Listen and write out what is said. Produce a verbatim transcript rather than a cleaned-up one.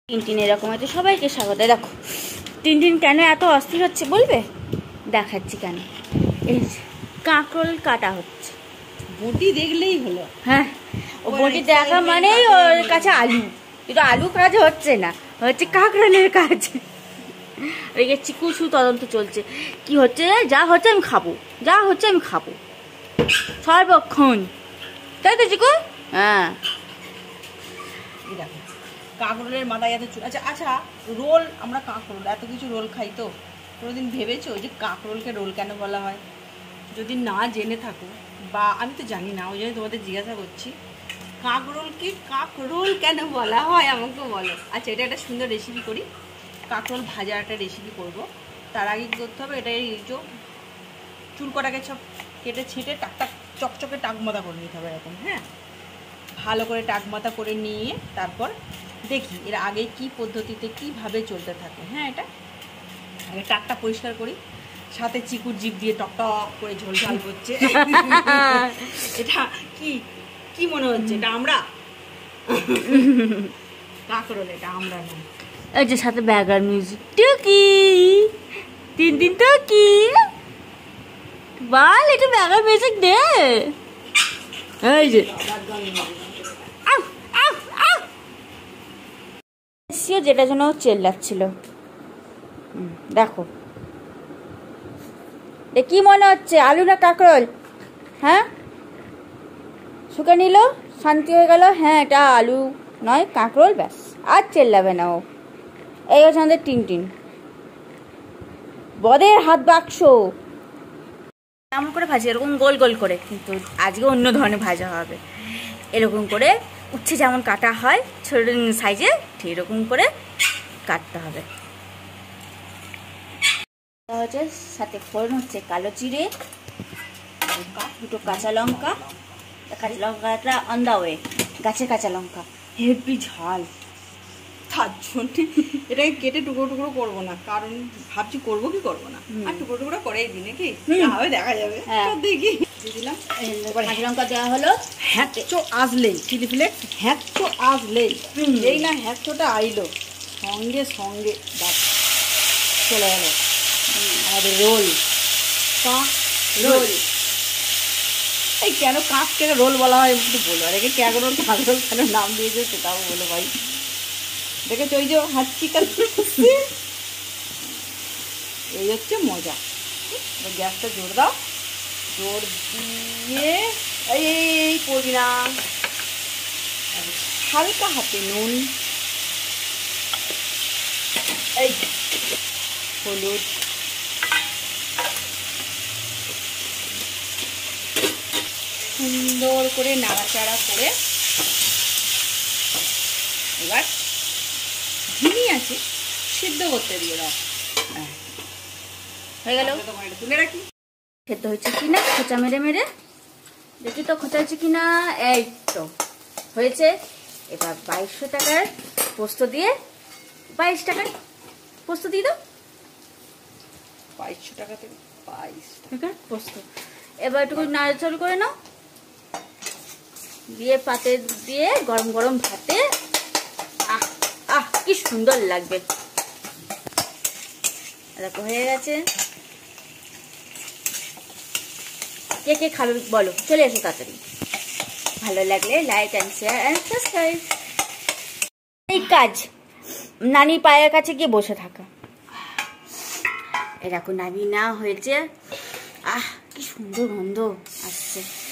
Tintin এরকম আছে। সবাইকে স্বাগত। দেখো টিনটিন কেন এত অস্থির হচ্ছে বলবে? দেখাচ্ছি কেন। এই কাঁকরোল কাটা হচ্ছে। বটি দেখলেই হলো। হ্যাঁ, ও বটি দেখা মানেই ওর কাছে আলু, কিন্তু আলু কাজ হচ্ছে না, হচ্ছে কাঁকরোলের কাজ। এদিকে চিকুসু তদন্ত চলছে, কি হচ্ছে যা হচ্ছে আমি খাবো, যা হচ্ছে আমি খাবো সর্বক্ষণ, তাই তো চিকু? হ্যাঁ। কাঁকরোলের মাথায় এত চুল। আচ্ছা আচ্ছা রোল, আমরা কাঁকরোল এত কিছু রোল খাই, তো কোনোদিন ভেবেছো যে কাঁকরোলকে রোল কেন বলা হয়? যদি না জেনে থাকো, বা আমি তো জানি না, ওই জন্য তোমাদের জিজ্ঞাসা করছি, কাঁকরোলকে কাঁকরোল কেন বলা হয় আমাকে বলো। আচ্ছা, এটা একটা সুন্দর রেসিপি করি, কাঁকরোল ভাজা একটা রেসিপি করব। তার আগে কী করতে হবে, এটা এই যে চুল কটাকে সব কেটে ছেঁটে টাক টাক চকচকে টাকমাতা করে নিতে হবে এরকম। হ্যাঁ, ভালো করে টাকমাতা করে নিয়ে তারপর দেখি এর আগে কি পদ্ধতিতে কিভাবে চলতে থাকে। হ্যাঁ, এটা আগে টাকটা পরিষ্কার করি, সাথে চিকুর জিভ দিয়ে টক টক করে ঝোল ঝাল করছে। এটা কি কি মনে হচ্ছে? এটা আমরা কাঁকরোল, এটা আমরা না। এই যে সাথে ব্যাকগ্রাউন্ড মিউজিক, টুকি তিন দিন টুকি বল, এটা ব্যাকগ্রাউন্ড মিউজিক দে। এই যে যেটা যেন চেল্লাচ্ছিল, দেখো কি মনে হচ্ছে, আলু না কাঁকরোল? হ্যাঁ, শুকে নিল, শান্তি হয়ে গেল। হ্যাঁ, এটা আলু নয় কাঁকরোল, ব্যাস আর চেল্লাবে না ও। এই হচ্ছে আমাদের টিনটিন, বদের হাত বাক্স। এমন করে ভাজি, এরকম গোল গোল করে, কিন্তু আজকে অন্য ধরনের ভাজা হবে। এরকম করে উচ্ছে যেমন কাটা হয় ছোট সাইজে, ঠিক এরকম করে কাটতে হবে। হচ্ছে সাথে ফোড়ন হচ্ছে কালো জিরে, দুটো কাঁচা লঙ্কা, কাঁচা লঙ্কাটা অন দা ওয়ে, গাছের কাঁচা লঙ্কা, হেভি ঝাল। তার জন্য এটাকে কেটে টুকরো টুকরো করবো না, কারণ ভাবছি করবো কি করবো না, আর টুকরো টুকরো করেই দিই নাকি, তাহলে দেখা যাবে। দেখি দিয়ে দিলাম, কাঁচা লঙ্কা দেওয়া হলো। হ্যাঁচো আসলেই চিলি ফ্লেক্স, হ্যাঁচো আসলেই, এই না হ্যাঁচোটা আইলো সঙ্গে সঙ্গে চলে গেল আমাদের রোল, কাঁক রোল। এই কেন কাঁককে রোল বলা হয় একটু বলো, আর একে ক্যাক রোল কাঁক রোল কেন নাম দিয়েছে সেটাও বলো ভাই। দেখেছো ওই যে হাঁচি কাছে, এই হচ্ছে মজা। গ্যাসটা জোর দাও, জোর দিয়ে এই এই পড়বি না, হালকা হাতে নুন, এই হলুদ, সুন্দর করে নাড়াচাড়া করে এবার ধিমি আছে সিদ্ধ করতে দিয়ে দাও। হয়ে গেল, তুলে রাখি। সেদ্ধ হয়েছে কিনা খোঁচা মেরে মেরে দেখি তো, খোঁচা হয়েছে কিনা, এই তো হয়েছে। এবার বাইশশো টাকার পোস্ত দিয়ে, বাইশ টাকার পোস্ত দিয়ে দাও, বাইশশো টাকা থেকে বাইশ টাকার পোস্ত। এবার একটু নাড়াচাড়া করে নাও, দিয়ে পাতে দিয়ে গরম গরম ভাতে, আহ আহ কি সুন্দর লাগবে। দেখো হয়ে গেছে। কে কে খাবে বলো, চলে এসো তাড়াতাড়ি। ভালো লাগলে like and share and subscribe. এই কাজ নানি পায়ের কাছে গিয়ে বসে থাকা। এরকম নানি না হয়েছে, আহ কি সুন্দর গন্ধ আসছে।